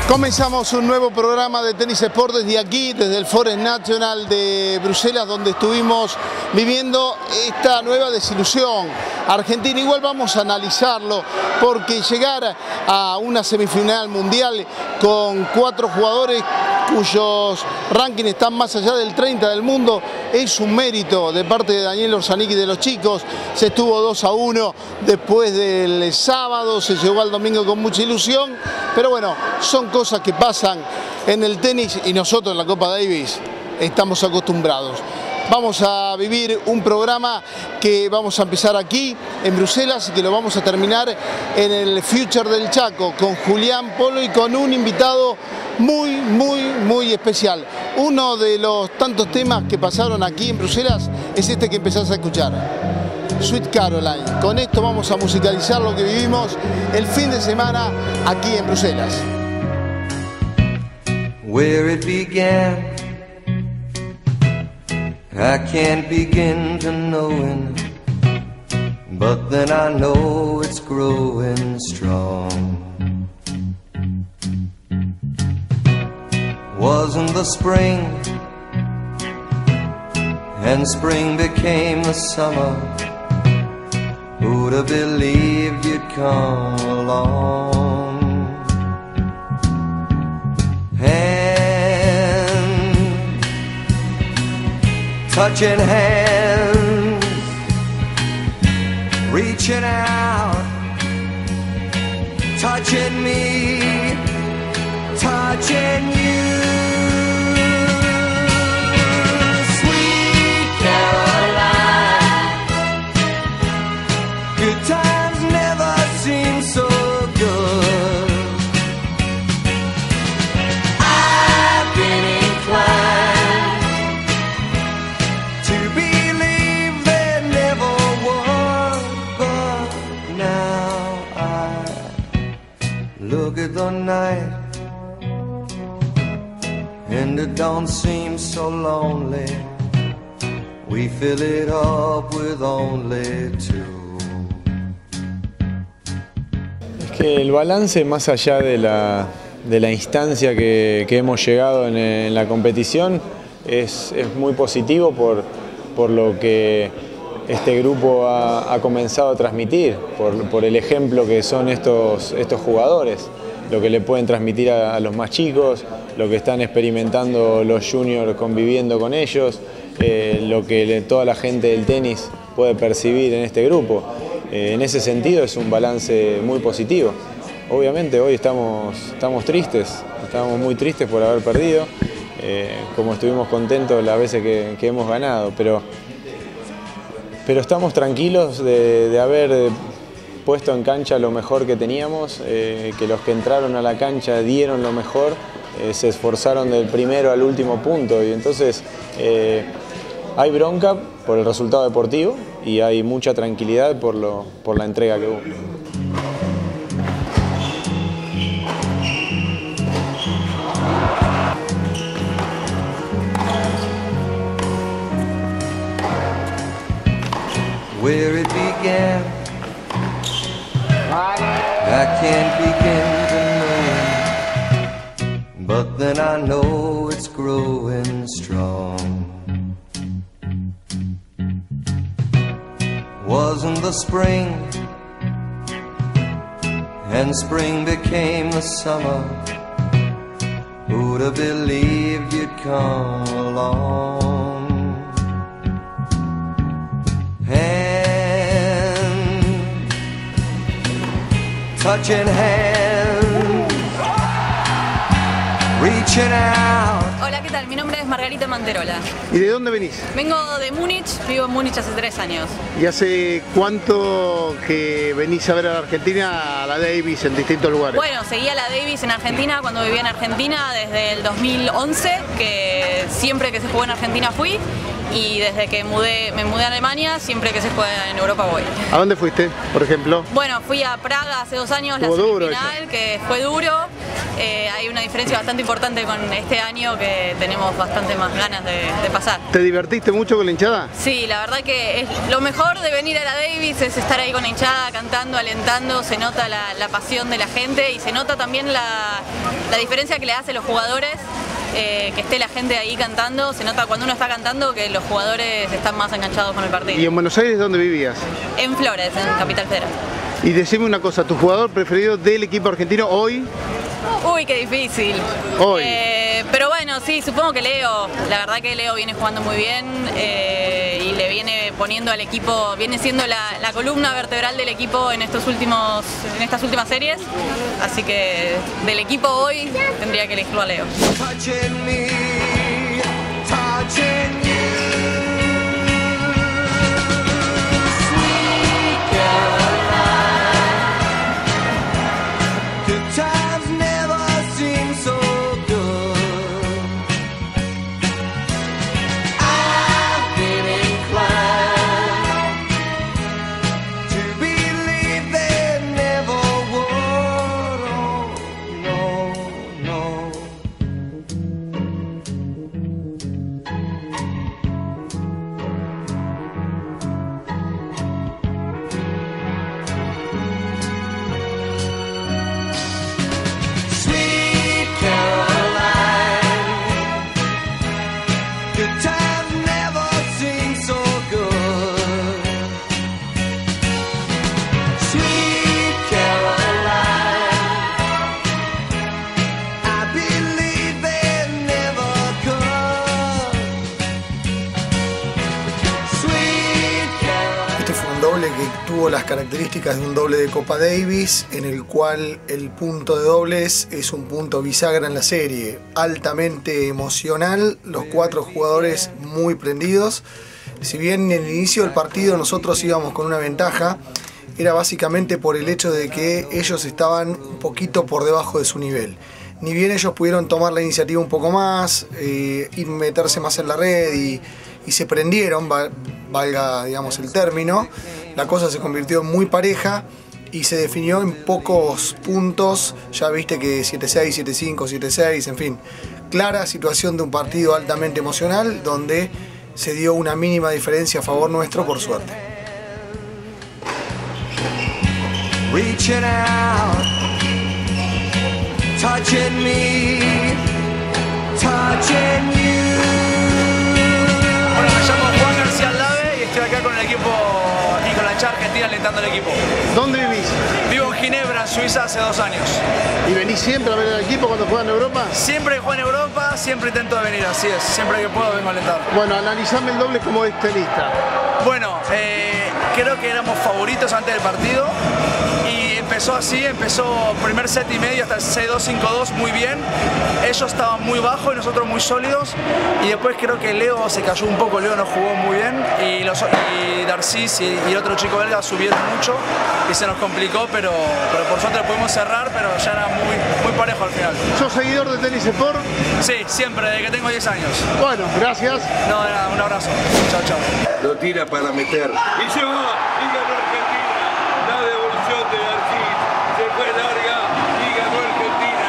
Comenzamos un nuevo programa de Tenis Sport desde aquí, desde el Forest National de Bruselas, donde estuvimos viviendo esta nueva desilusión. Argentina, igual vamos a analizarlo, porque llegar a una semifinal mundial con 4 jugadores cuyos rankings están más allá del 30 del mundo, es un mérito de parte de Daniel Orsanic y de los chicos. Se estuvo 2-1 después del sábado, se llegó al domingo con mucha ilusión, pero bueno, son cosas que pasan en el tenis y nosotros en la Copa Davis estamos acostumbrados. Vamos a vivir un programa que vamos a empezar aquí en Bruselas y que lo vamos a terminar en el Future del Chaco con Julián Polo y con un invitado muy especial. Uno de los tantos temas que pasaron aquí en Bruselas es este que empezás a escuchar, Sweet Caroline. Con esto vamos a musicalizar lo que vivimos el fin de semana aquí en Bruselas. Where it began, I can't begin to knowing, but then I know it's growing strong. Wasn't the spring, and spring became the summer. Who'd have believed you'd come along? Touching hands, reaching out, touching me, touching you. Sweet Caroline, good times never seem so good. I've been inclined look at the night, and it don't seem so lonely. We fill it up with only two. Es que el balance, más allá de la instancia que hemos llegado en la competición, es muy positivo por lo que este grupo ha comenzado a transmitir, por el ejemplo que son estos jugadores, lo que le pueden transmitir a los más chicos, lo que están experimentando los juniors conviviendo con ellos, lo que toda la gente del tenis puede percibir en este grupo. En ese sentido es un balance muy positivo. Obviamente hoy estamos tristes, estamos muy tristes por haber perdido, como estuvimos contentos las veces que hemos ganado, pero estamos tranquilos de haber puesto en cancha lo mejor que teníamos, que los que entraron a la cancha dieron lo mejor, se esforzaron del primero al último punto, y entonces hay bronca por el resultado deportivo y hay mucha tranquilidad por la entrega que hubo. Where it began, I can't begin to know, but then I know it's growing strong. Wasn't the spring, and spring became the summer. Who'd have believed you'd come along? Touching hands, reaching out. Hola, ¿qué tal? Mi nombre es Margarita Manterola. ¿Y de dónde venís? Vengo de Múnich, vivo en Múnich hace 3 años. ¿Y hace cuánto que venís a ver a la Argentina, a la Davis, en distintos lugares? Bueno, seguía la Davis en Argentina cuando vivía en Argentina desde el 2011, que siempre que se jugó en Argentina fui. Y desde que me mudé a Alemania, siempre que se juega en Europa voy. ¿A dónde fuiste, por ejemplo? Bueno, fui a Praga hace 2 años, la semifinal, que fue duro. hay una diferencia bastante importante con este año que tenemos bastante más ganas de pasar. ¿Te divertiste mucho con la hinchada? Sí, la verdad que lo mejor de venir a la Davis es estar ahí con la hinchada, cantando, alentando, se nota la pasión de la gente y se nota también la diferencia que le hace a los jugadores. Que esté la gente ahí cantando, se nota cuando uno está cantando que los jugadores están más enganchados con el partido. ¿Y en Buenos Aires dónde vivías? En Flores, en Capital Federal. Y decime una cosa, ¿tu jugador preferido del equipo argentino hoy? Uy, qué difícil. Hoy. Pero bueno, sí, supongo que Leo. La verdad que Leo viene jugando muy bien y le viene poniendo al equipo, viene siendo la columna vertebral del equipo en estas últimas series. Así que del equipo hoy tendría que elegirlo a Leo. Touching me, touching you. Sweet Caroline. Good times never seem so good. I've been inclined to believe they never would. Oh, no, no. Sweet Caroline, good times never seem so good. Sweet Caroline, I believe they never could. Sweet Caroline. Este fue un doble que tuvo las características de un doble de Copa Davis, en el cual el punto de dobles es un punto bisagra en la serie, altamente emocional, los cuatro jugadores muy prendidos. Si bien en el inicio del partido nosotros íbamos con una ventaja, era básicamente por el hecho de que ellos estaban un poquito por debajo de su nivel. Ni bien ellos pudieron tomar la iniciativa un poco más, y meterse más en la red y se prendieron, valga digamos el término, la cosa se convirtió muy pareja y se definió en pocos puntos. Ya viste que 7-6, 7-5, 7-6, en fin, clara situación de un partido altamente emocional donde se dio una mínima diferencia a favor nuestro, por suerte. Reaching out, touching me, touching you. Bueno, me llamo Juan García Lave y estoy acá con el equipo y con la hinchada argentina alentando al equipo. ¿Dónde vivís? Vivo en Ginebra, en Suiza, hace 2 años. ¿Y venís siempre a ver al equipo cuando juega en Europa? Siempre que juego en Europa, siempre intento de venir, así es. Siempre que puedo vengo a alentar. Bueno, analizame el doble como es tenista. Bueno, creo que éramos favoritos antes del partido y empezó así, empezó primer set y medio hasta el 6-2, 5-2 muy bien. Ellos estaban muy bajos y nosotros muy sólidos y después creo que Leo se cayó un poco, Leo no jugó muy bien y Darcis y el otro chico belga subieron mucho y se nos complicó, pero por suerte lo pudimos cerrar, pero ya era muy parejo al final. ¿Sos seguidor de Tenis Sport? Sí, siempre, desde que tengo 10 años. Bueno, gracias. No, nada, un abrazo. Chao, chao. Lo tira para meter. Y se va, y ganó Argentina. La devolución de Darcis. Se fue larga y ganó Argentina.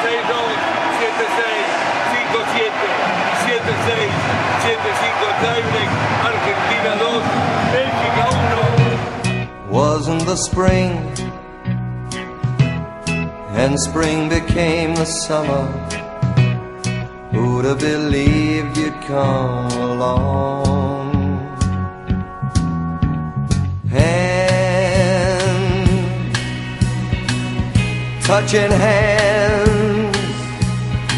6-2, 7-6, 5-7, 7-6, 7-5 tiebreak. Argentina 2, Bélgica 1. Wasn't the spring, and spring became the summer. Who'd have believed you'd come along? Hand, touching hands,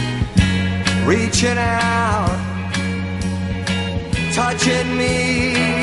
reaching out, touching me.